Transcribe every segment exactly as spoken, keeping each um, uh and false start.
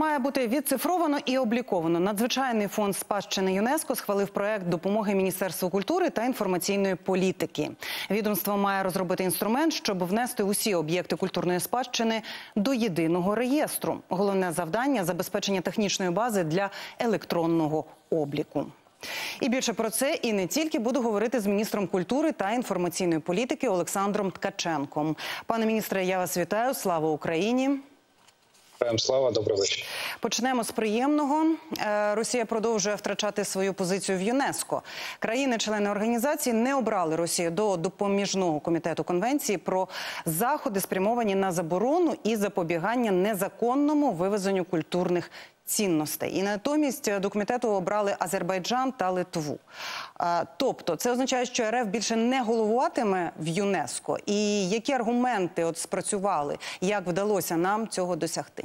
має бути відцифровано і обліковано. Надзвичайний фонд спадщини ЮНЕСКО схвалив проект допомоги Міністерству культури та інформаційної політики. Відомство має розробити інструмент, щоб внести усі об'єкти культурної спадщини до єдиного реєстру. Головне завдання – забезпечення технічної бази для електронного обліку. І більше про це і не тільки буду говорити з міністром культури та інформаційної політики Олександром Ткаченком. Пане міністре, я вас вітаю. Слава Україні! Слава, добрий вечір. Почнемо з приємного. Росія продовжує втрачати свою позицію в ЮНЕСКО. Країни-члени організації не обрали Росію до допоміжного комітету конвенції про заходи, спрямовані на заборону і запобігання незаконному вивезенню культурних цінностей. І натомість до комітету обрали Азербайджан та Литву. Тобто, це означає, що РФ більше не головуватиме в ЮНЕСКО. І які аргументи от спрацювали? Як вдалося нам цього досягти?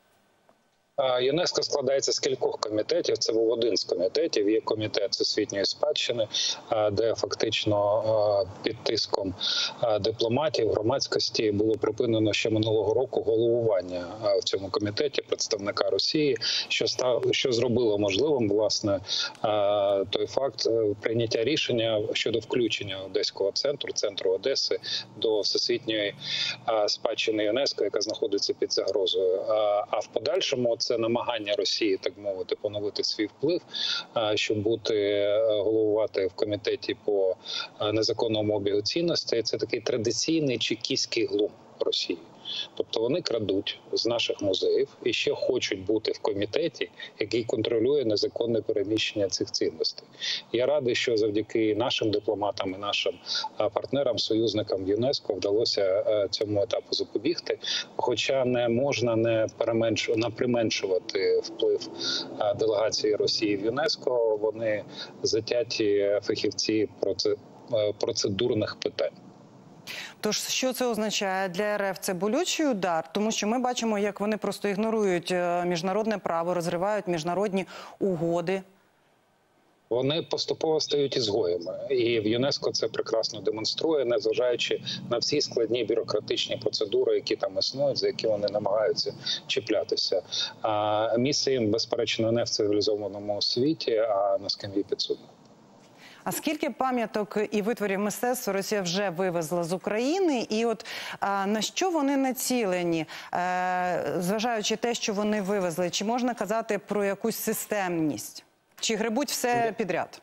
ЮНЕСКО складається з кількох комітетів. Це був один з комітетів. Є комітет всесвітньої спадщини, де фактично під тиском дипломатів, громадськості було припинено ще минулого року головування в цьому комітеті представника Росії, що став, що зробило можливим, власне, той факт прийняття рішення щодо включення Одеського центру, центру Одеси, до всесвітньої спадщини ЮНЕСКО, яка знаходиться під загрозою. А в подальшому це намагання Росії, так мовити, поновити свій вплив, щоб бути, головувати в комітеті по незаконному обігу цінностей. Це такий традиційний чекістський глум Росії. Тобто вони крадуть з наших музеїв і ще хочуть бути в комітеті, який контролює незаконне переміщення цих цінностей. Я радий, що завдяки нашим дипломатам і нашим партнерам, союзникам ЮНЕСКО вдалося цьому етапу запобігти. Хоча не можна не, не применшувати вплив делегації Росії в ЮНЕСКО, вони затяті фахівці процедурних питань. Тож, що це означає для РФ? Це болючий удар, тому що ми бачимо, як вони просто ігнорують міжнародне право, розривають міжнародні угоди. Вони поступово стають ізгоями. І в ЮНЕСКО це прекрасно демонструє, незважаючи на всі складні бюрократичні процедури, які там існують, за які вони намагаються чіплятися. А місце їм, безперечно, не в цивілізованому світі, а на скам'ї підсудних. А скільки пам'яток і витворів мистецтва Росія вже вивезла з України? І от а, на що вони націлені, е, зважаючи те, що вони вивезли? Чи можна казати про якусь системність? Чи гребуть все підряд?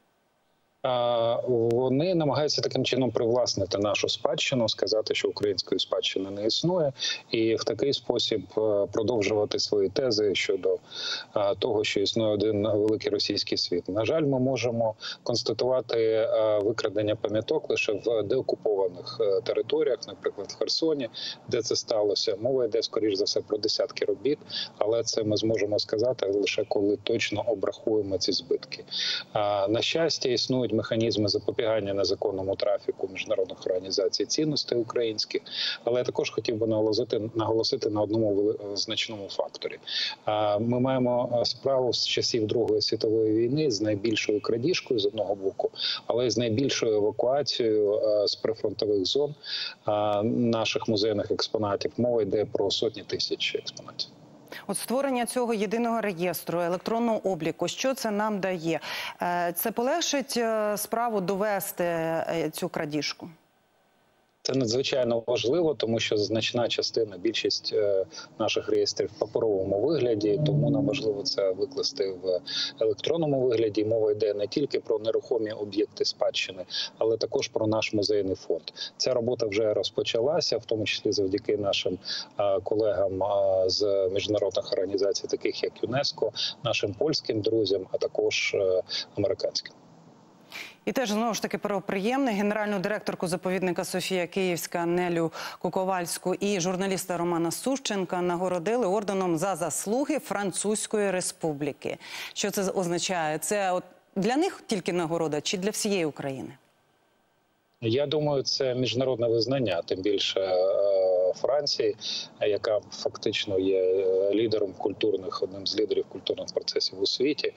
Вони намагаються таким чином привласнити нашу спадщину, сказати, що української спадщини не існує, і в такий спосіб продовжувати свої тези щодо того, що існує один великий російський світ. На жаль, ми можемо констатувати викрадення пам'яток лише в деокупованих територіях, наприклад, в Херсоні, де це сталося. Мова йде, скоріш за все, про десятки робіт, але це ми зможемо сказати лише коли точно обрахуємо ці збитки. На щастя, існують механізми запобігання незаконному трафіку міжнародних організацій цінностей українських, але я також хотів би наголосити, наголосити на одному значному факторі. Ми маємо справу з часів Другої світової війни з найбільшою крадіжкою з одного боку, але й з найбільшою евакуацією з прифронтових зон наших музейних експонатів. Мова йде про сотні тисяч експонатів. От створення цього єдиного реєстру, електронного обліку, що це нам дає? Це полегшить справу довести цю крадіжку? Це надзвичайно важливо, тому що значна частина, більшість наших реєстрів в паперовому вигляді, тому нам важливо це викласти в електронному вигляді. Мова йде не тільки про нерухомі об'єкти спадщини, але також про наш музейний фонд. Ця робота вже розпочалася, в тому числі завдяки нашим колегам з міжнародних організацій, таких як ЮНЕСКО, нашим польським друзям, а також американським. І теж, знову ж таки, про приємне. Генеральну директорку заповідника Софія Київська Нелю Куковальську і журналіста Романа Сущенка нагородили орденом за заслуги Французької Республіки. Що це означає? Це от для них тільки нагорода чи для всієї України? Я думаю, це міжнародне визнання, тим більше Франції, яка фактично є лідером культурних, одним з лідерів культурних процесів у світі.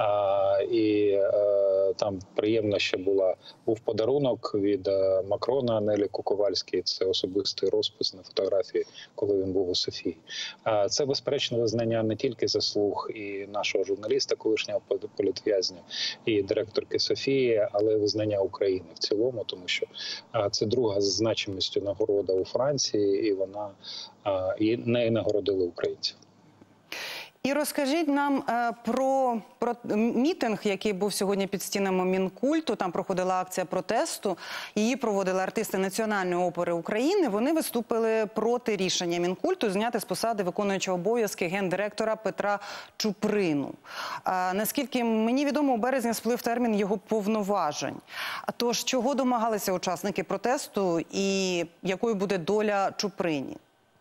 І там приємно ще була був подарунок від Макрона Нелі Куковальській. Це особистий розпис на фотографії, коли він був у Софії. Це, безперечно, визнання не тільки заслуг і нашого журналіста, колишнього політв'язня, і директорки Софії, але визнання України в цілому, тому що це друга з значимістю нагорода у Франції, і вона і нею нагородили українців. І розкажіть нам е, про, про мітинг, який був сьогодні під стінами Мінкульту. Там проходила акція протесту. Її проводили артисти Національної опери України. Вони виступили проти рішення Мінкульту зняти з посади виконуючого обов'язки гендиректора Петра Чуприну. Е, наскільки мені відомо, у березні сплив термін його повноважень. Тож, чого домагалися учасники протесту і якою буде доля Чуприні?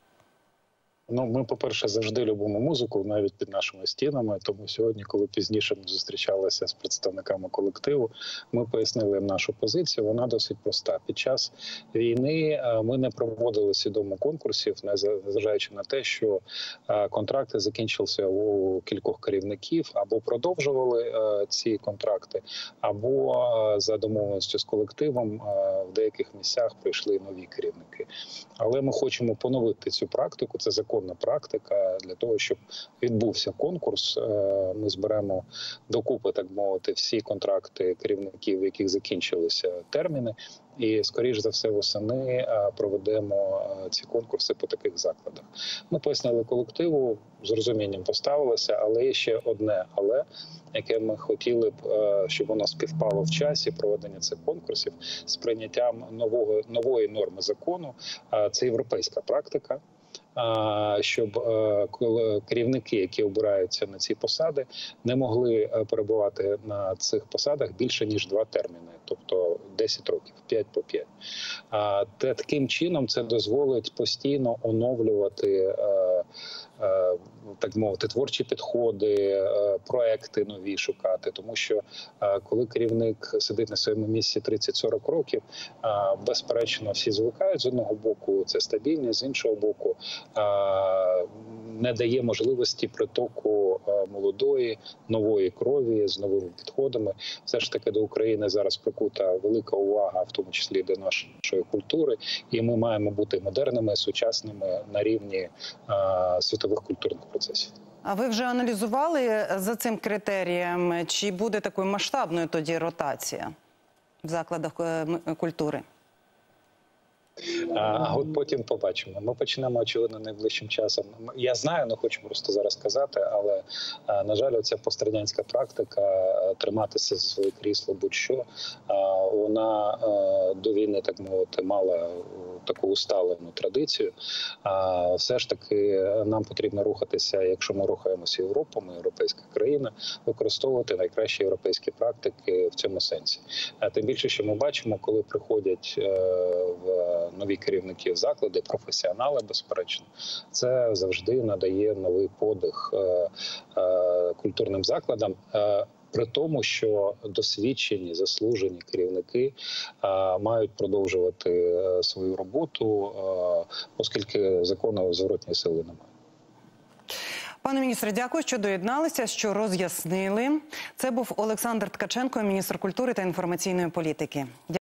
Ну, ми, по-перше, завжди любимо музику, навіть під нашими стінами. Тому сьогодні, коли пізніше ми зустрічалися з представниками колективу, ми пояснили їм нашу позицію. Вона досить проста. Під час війни ми не проводили свідомо конкурсів, незважаючи на те, що контракти закінчилися у кількох керівників, або продовжували ці контракти, або за домовленістю з колективом в деяких місцях прийшли нові керівники. Але ми хочемо поновити цю практику. Це закон. Практика для того, щоб відбувся конкурс. Ми зберемо докупи, так мовити, всі контракти керівників, яких закінчилися терміни, і, скоріш за все, восени проведемо ці конкурси по таких закладах. Ми пояснили колективу, з розумінням поставилися, але є ще одне «але», яке ми хотіли б, щоб воно співпало в часі проведення цих конкурсів з прийняттям нового, нової норми закону. Це європейська практика. Щоб керівники, які обираються на ці посади, не могли перебувати на цих посадах більше, ніж два терміни, тобто десять років, п'ять по п'ять. Таким чином це дозволить постійно оновлювати, так мовити, творчі підходи, проекти нові шукати. Тому що коли керівник сидить на своєму місці тридцять-сорок років, безперечно, всі звикають. З одного боку, це стабільність, з іншого боку, не дає можливості притоку молодої, нової крові з новими підходами. Все ж таки до України зараз прикута велика увага, в тому числі до нашої культури, і ми маємо бути модерними, сучасними на рівні світових культурних процесів. А ви вже аналізували за цим критерієм, чи буде такою масштабною тоді ротація в закладах культури? А от потім побачимо. Ми почнемо, очевидно, найближчим часом. Я знаю, не хочу просто зараз сказати, але, на жаль, оця пострадянська практика триматися за своє крісло будь-що, вона до війни, так мовити, мала таку усталену традицію. А все ж таки нам потрібно рухатися, якщо ми рухаємося Європу, ми європейська країна, використовувати найкращі європейські практики в цьому сенсі. Тим більше, що ми бачимо, коли приходять в нові керівники заклади, професіонали, безперечно, це завжди надає новий подих культурним закладам. При тому, що досвідчені, заслужені керівники а, мають продовжувати а, свою роботу, а, оскільки закону зворотньої сили немає. Пане міністре, дякую, що доєдналися, що роз'яснили. Це був Олександр Ткаченко, міністр культури та інформаційної політики.